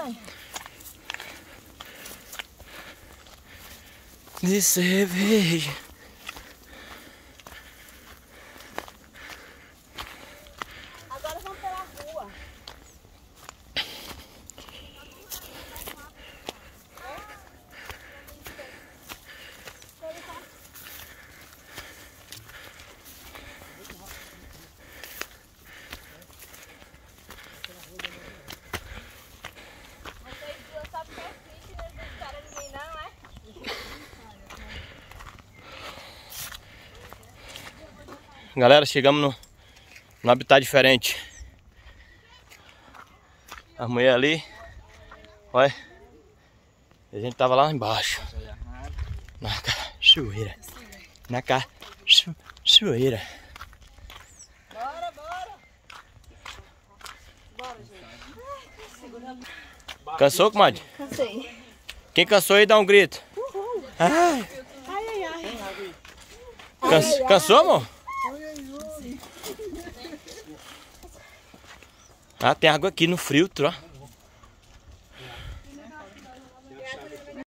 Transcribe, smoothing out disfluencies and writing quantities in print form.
mãe? De cerveja. Agora vamos pela rua. Vocês duas sabem que é fitness, não espera ninguém não, é? Galera, chegamos no habitat diferente. A mulher ali, olha, a gente tava lá embaixo. Na cachoeira. Na cachoeira. Bora, bora. Bora, gente. Segura. Cansou, comadre? Cansei. Quem cansou aí dá um grito. Uhul. Ai. Ai, ai, ai. Cansou, amor? Ah, tem água aqui no filtro, ó.